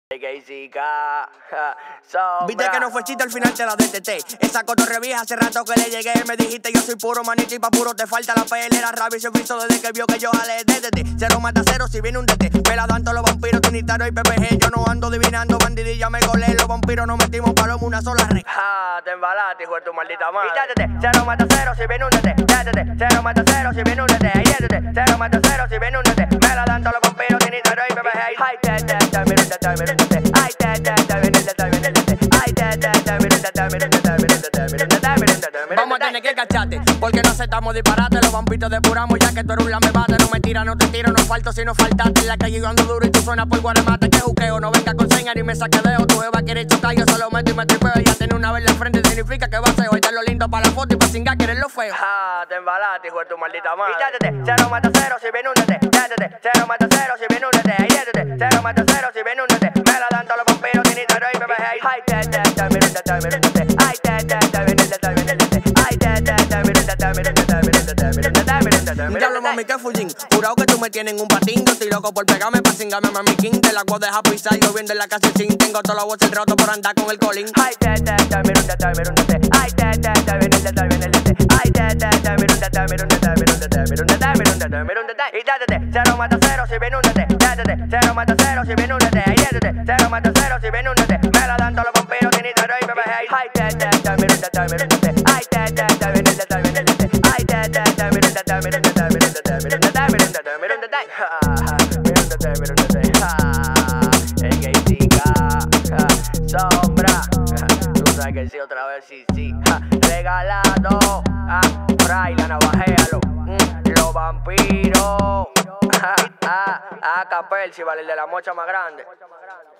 Viste que no fue chiste, al final te la DTT. Esa cotorre vieja hace rato que le llegué. Me dijiste yo soy puro manito y pa' puro te falta la pelera. Rabi se piso desde que vio que yo jalé DTT. Cero mata cero si viene un DT. Me la dan todos los vampiros, Tinitaro y PPG. Yo no ando adivinando, bandidilla me colé. Los vampiros nos metimos palomo una sola red. Te embalaste, hijo de tu maldita madre. Y DTT, cero mata cero si viene un DT. DTT, cero mata cero si viene un DT. Ahí DTT, cero mata cero si viene un DT. Me la dan todos los vampiros, Tinitaro y PPG. Ay, DTT, mira un DT, mira un DT. Ay, vamos a tener que cacharte, porque no aceptamos disparate. Los vampiros depuramos ya que tú eres un lamebate. No me tira, no te tiro, no falto si no faltaste. En la calle yo ando duro y tú suenas por guaremate. Que juqueo, no venga con señas ni me saquedeo. Tu jeva quiere chocar, yo solo meto y me tripeo. Ya tener una vez en frente significa que va a ser hoy. Te lo lindo para la foto y para cingar que eres lo feo. Te embalaste, hijo de tu maldita madre. Y DTT, cero mata cero si viene un DT. DTT, cero mata cero si viene un DT. Ahí DTT, cero mata cero si viene un DT. Me la dan todos los vampiros, Tinitaro y PPG. Ay, DTT, mira un DT, mira un DT. Ay, DTT, mira un DT, mira un DT. Ay, DTT, mira un DT, mira un DT, mira un DT, mira un DT, mira un DT. Diablo, mami, que fullín. Jurado que tú me tienes en un patín. Yo estoy loco por pegarme pa' cingarme, mami king. Te la voy a dejar pisar, yo viendo en la casa sin. Tengo todos los bolsos rotos por andar con el colín. Ay, DTT, mira un DT, mira un DT. Ay, DTT, mira un DT, mira un DT. Ay, DTT, mira un DT, mira un DT, mira un DT, mira un DT, mira un DT, mira un DT. Y DTT, cero mata cero si viene un DT. DTT, cero mata cero si viene un DT. Ahí DTT, cero mata cero si viene un DT. Me la dan todos los vampiros, Tinitaro y PPG. Ay, DTT, mira un DT, mira un DT. Ay, DTT, mira un DT, mira un DT. Ay, DTT, mira un DT, mira un DT, mira un DT, mira un DT, mira un DT, mira un DT. Mira un DT, mira un DT. El sombra. Tú sabes que sí, otra vez sí. Regalado. Fray, la navajéalo. Los vampiros. Capel, si vale el de la mocha más grande.